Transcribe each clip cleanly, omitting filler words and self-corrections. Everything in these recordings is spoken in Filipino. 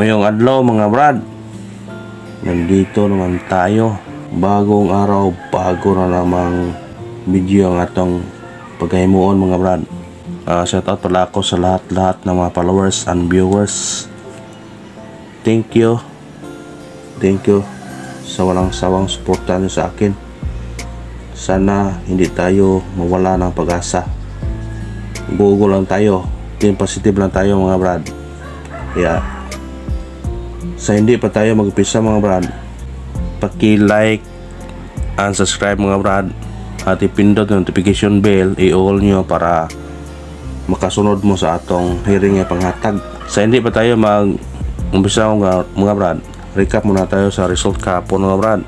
Mayong adlaw mga brad, nandito naman tayo. Bagong araw, bago na namang video ang atong paghimuon mga brad. Shout out pala ako sa lahat ng mga followers and viewers. Thank you sa walang sawang suporta niyo sa akin. Sana hindi tayo mawala ng pag-asa. Bugo lang tayo, team positive lang tayo mga brad. Kaya sa hindi pa tayo mag-upisa mga brad, paki-like and subscribe mga brad, at ipindot yung notification bell, i-all nyo para makasunod mo sa atong hearing panghatag. Sa hindi pa tayo mag-umpisa mga brad, recap muna tayo sa result kahapon mga brad.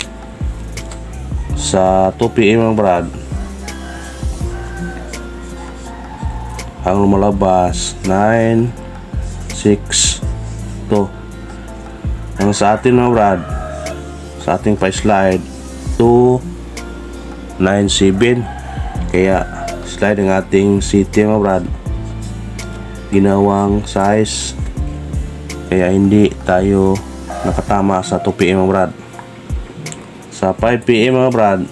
Sa 2 PM mga brad, ang lumalabas 9-6-2. Ang sa atin mga brad, sa ating pa-slide 2-9-7. Kaya slide ang ating city mga brad, ginawang size, kaya hindi tayo nakatama sa 2 PM mga brad. Sa 5 PM mga brad,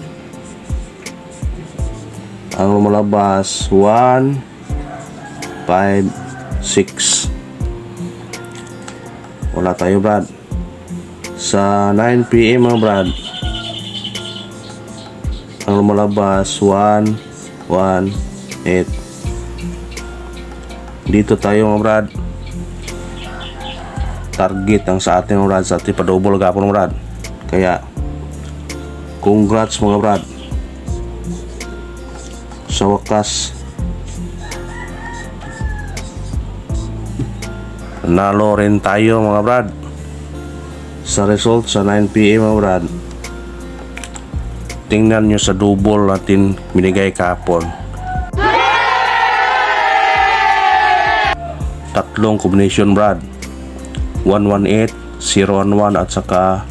ang lumalabas 1-5-6. Wala tayo brad. Sa 9 PM mga brad, ang lumalabas 1-1-8. Dito tayo mga brad, target ang sa atin mga brad, sa ating padouble gapon mga brad. Kaya congrats mga brad, sa wakas nanalo rin tayo mga brad sa result sa 9 PM mga brad. Tingnan nyo sa double natin binigay kahapon. Tatlong combination brad, 118, 011 at saka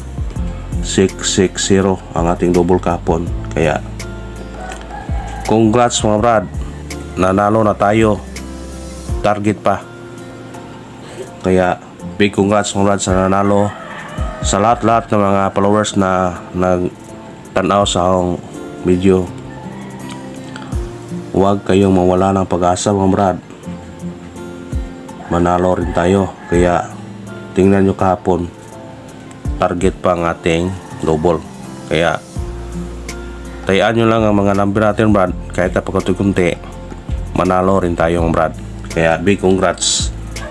660 ang ating double kahapon. Kaya congrats mga brad, nanalo na tayo, target pa. Kaya big congrats mga brad sa nanalo. Sa lahat ng mga followers na nagtanaw sa akong video, huwag kayong mawala ng pag-asa mga brad, manalo rin tayo. Kaya tingnan nyo kahapon, target pa ang ating double. Kaya tayaan nyo lang ang mga number natin brad, kahit na pagkunti-kunti manalo rin tayo mga brad. Kaya big congrats.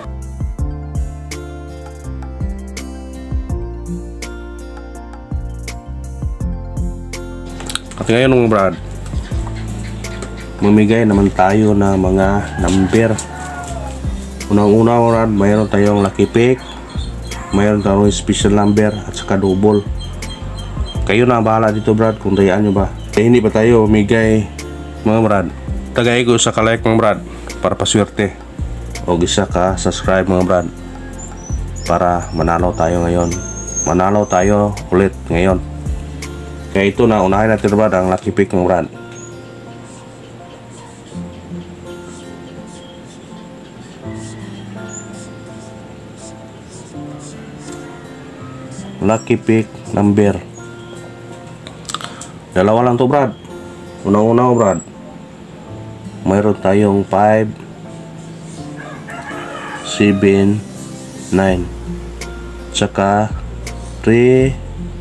At ngayon mga brad, mamigay naman tayo ng mga number. Unang-una mga brad, mayroon tayong lucky pick, mayroon tayong special number at saka double. Kayo na bahala dito brad kung tayaan nyo ba. Hindi ba tayo mamigay mga brad, tagay ko sa ka-like mga brad para paswerte, o isa ka subscribe mga brad para manalo tayo ngayon. Manalo tayo ulit ngayon. Kaya ito na, unahin natin brad ang lucky pick ng brad. Lucky pick number, dalawa lang to brad. Unang-una brad, mayroon tayong 5, 7, 9 tsaka 3,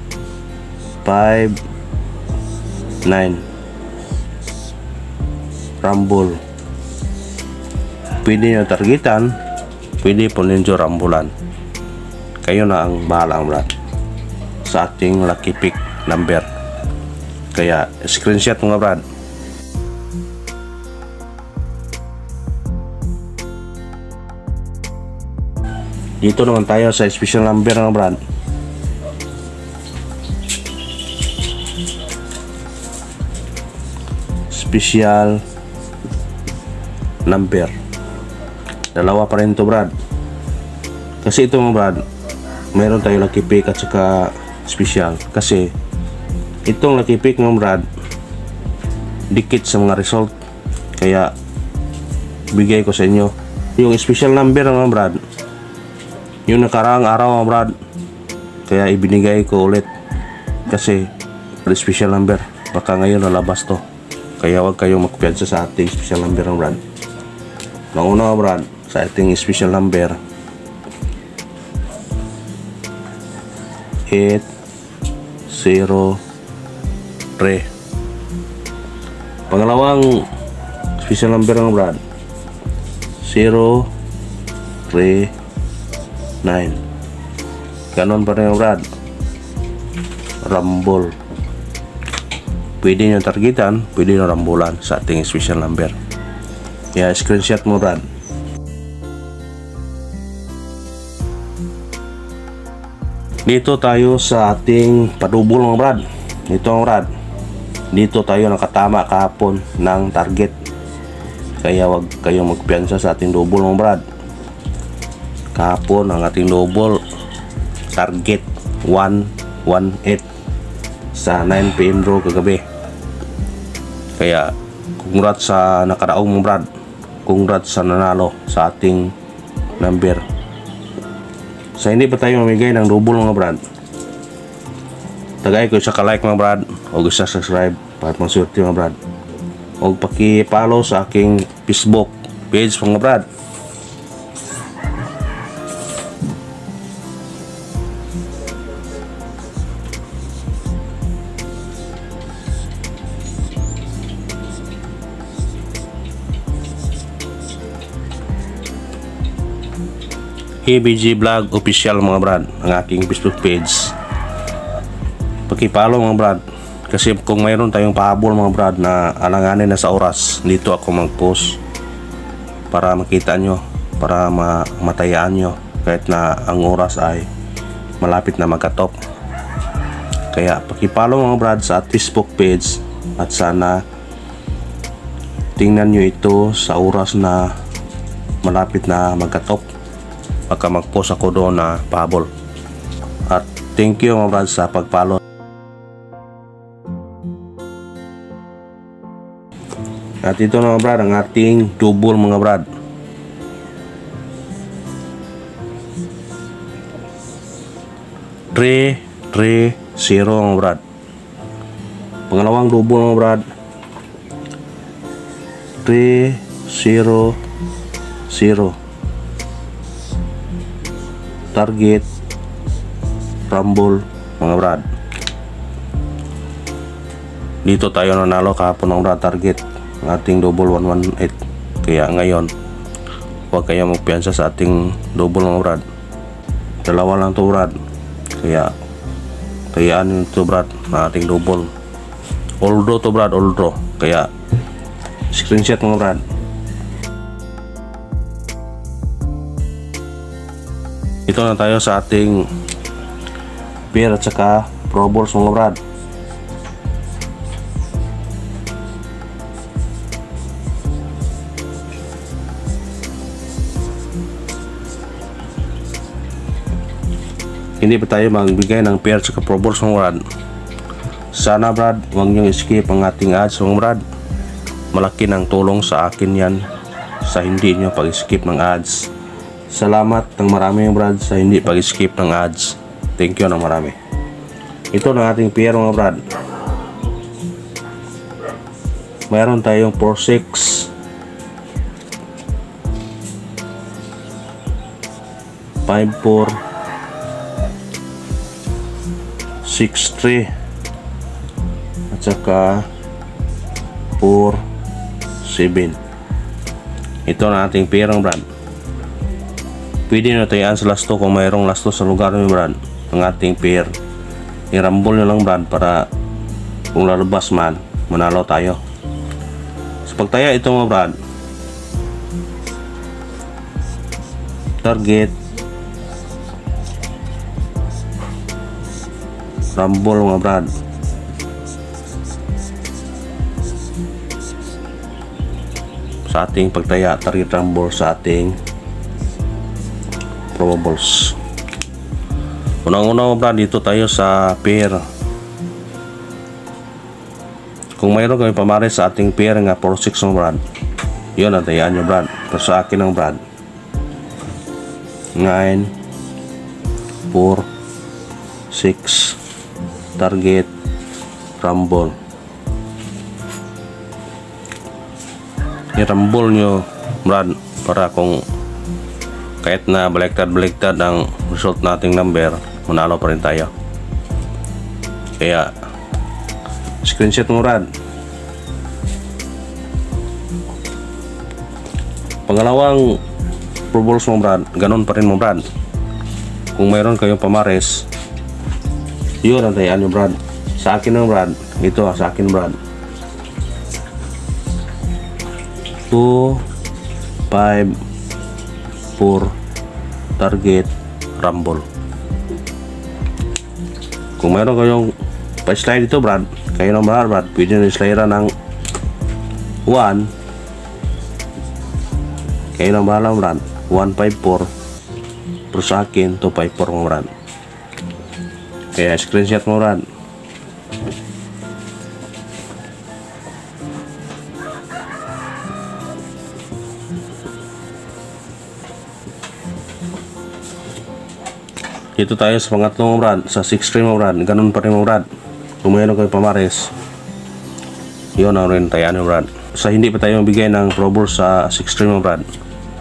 5, 9. Rumble. Pwede nyo targetan, pwede po ninyo rambulan. Kayo na ang bahala brad sa ating lucky pick number. Kaya screenshot mga brad. Dito naman tayo sa special number mga brad. Special number, dalawa pa rin to brad. Kasi ito mga brad, mayroon tayo lucky pick at saka special. Kasi itong lucky pick mga brad, dikit sa mga result, kaya bigay ko sa inyo yung special number mga brad. Yung nakaraang araw mga brad, kaya ibinigay ko ulit kasi special number, baka ngayon nalabas to, kaya wag kayong magpiyansa sa ating special number ng brad. Nauna mga brad, sa ating special number 803. Pangalawang special number ng brad 039. Ganon pa rin yung brad, Rumble. Pwede nyo targetan, pwede nyo rambulan sa ating special number. Kaya screenshot mo brad. Dito tayo sa ating padubol mga brad. Dito mga brad, dito tayo nakatama kahapon ng target, kaya wag kayong magpiyansa sa ating double mga brad. Kahapon ang ating double target 118 sa 9 PM draw kagabi. Kaya congrats sa nakaraong mga brad, congrats sa nanalo sa ating number. Sa hindi pa tayo mamigay ng double mga brad, tagay ko sa ka-like mga brad o sa subscribe para pang-swerte mga brad, o paki-follow sa aking Facebook page mga brad. ABG Vlog Official mga brad, ang aking Facebook page. Paki-follow mga brad, kasi kung mayroon tayong pahabol mga brad na alanganin na sa oras, dito ako mag-post para makita nyo, para matayaan nyo kahit na ang oras ay malapit na magka-top. Kaya paki-follow mga brad sa Facebook page, at sana tingnan nyo ito sa oras na malapit na magka-top, baka mag-post ako doon na pahabol. At thank you mga brad sa pag-follow. At ito na mga brad ang ating double mga brad. Three zero mga brad. Pangalawang double mga brad 300. Target Rumble mga brad. Dito tayo nanalo kahapon ng brad, target ng ating double 118. Kaya ngayon huwag kayong magpiyansa sa ating double mga brad. Dalawa lang to brad, kaya kayaan ito brad na ating double. All draw to brad, all draw. Kaya screenshot mga brad. Ito na tayo sa ating pair at saka pro balls mga brad. Hindi pa tayo magbigay ng pair at saka pro balls mga brad. Sana brad, huwag nyo skip ang ating ads mga brad. Malaki ng tulong sa akin yan sa hindi nyo pag-skip ng ads. Salamat ng marami brad sa hindi pag-skip ng ads. Thank you ng marami. Ito na ating pair mga brad. Mayroon tayong 4-6, 5-4, 6-3 at saka 4-7. Ito na ating pair ng brad. Pwede nyo tayaan sa lasto kung mayroong lasto sa lugar nyo brad. Ang ating pair, i-rumble nyo lang brad para kung lalabas man, manalo tayo. Sa pagtaya ito mga brad, target rumble mga brad. Sa ating pagtaya, target rumble sa ating probables. Unang-una mga brad, dito tayo sa pair. Kung mayroon kami pamares sa ating pair nga 4-6 mga brad, yun ang tayaan nyo brad. Pero sa akin ng brad 9, 4, 6, target, rumble. I-rumble nyo brad para kung kahit na baliktad ang result nating number, manalo pa rin tayo. Kaya screenshot mo brad. Pangalawang Pro Balls mo brad, ganun pa rin mo brad. Kung mayroon kayong pamares, yun ang tayaan nyo brad. Sa akin ng brad, ito sa akin brad, 2, 5, 4, target, rumble. Kung mayroon kayong pa-slide dito brad, kayo ng brad, pwede nyo slide ng 1, kayo ng brad, 1, 5, 4, pero sa akin 2, 5, 4 mo brad. Kaya screenshot mo brad. Dito tayo sa pangatlong brad, sa 6 string mo brad, ganun pa rin mo brad. Kung mayroon kayo pamares, yun ang rin tayaan mo brad. Sa hindi pa tayo bigay ng Pro Balls sa 6 string mo brad,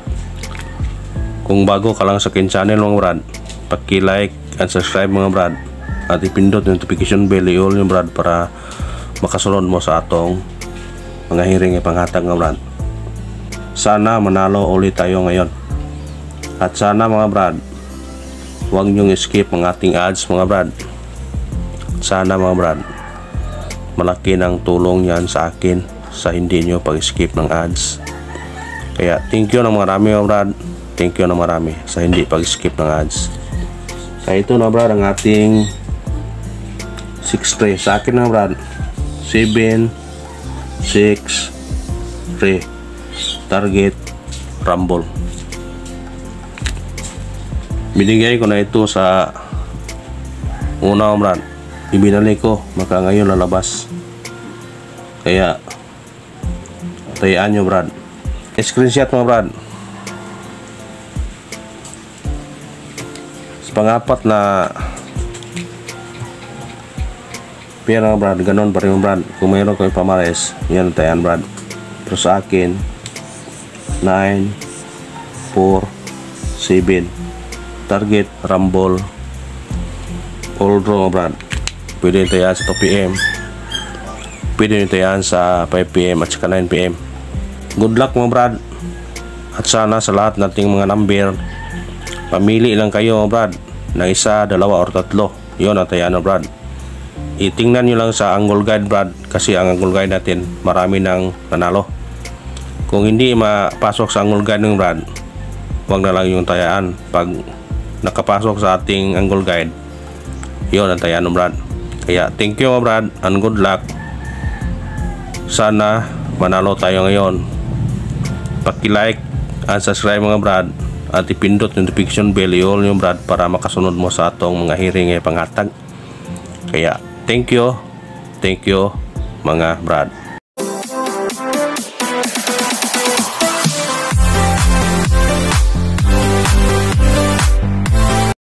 kung bago ka lang sa akin channel mo brad, paki-like and subscribe mga brad, at ipindot yung notification bell i-all yung brad para makasunod mo sa atong mga hiring ipanghatag nga brad. Sana manalo ulit tayo ngayon, at sana mga brad, huwag nyong skip ang ating ads mga brad. Sana mga brad, malaki ng tulong yan sa akin sa hindi nyo pag-skip ng ads. Kaya thank you ng marami mga brad. Thank you ng marami sa hindi pag-skip ng ads. Kaya ito na brad ang ating 6 tray. Sa akin na brad, 7, 6, 3, target, rumble. Binigay ko na ito sa una brad, ibinalik ko, maka ngayon lalabas. Kaya tayaan nyo brad. Screenshot mo brad. Sa pangapat na pera brad, ganon pa rin brad. Kung mayroon ko yung pamares, yan tayaan brad. Pero sa akin 9, 4, 7, target, rumble, all draw brad. Pwede nyo tayaan sa 2 PM, pwede nyo tayaan sa 5 PM at saka 9 PM. Good luck mo brad, at sana sa lahat nating mga number, pamili lang kayo brad ng 1, 2 or 3. Yun ang tayaan brad. Itingnan nyo lang sa angle guide brad, kasi ang angle guide natin marami nang nanalo. Kung hindi mapasok sa angle guide ng brad, huwag na lang yung tayaan. Pag nakapasok sa ating angle guide, yun ang tayaan ng brad. Kaya thank you mga brad and good luck. Sana manalo tayo ngayon. Paki-like and subscribe mga brad, at ipindot yung notification bell i-all yung brad para makasunod mo sa atong mga hiring panghatag. Kaya thank you mga brad.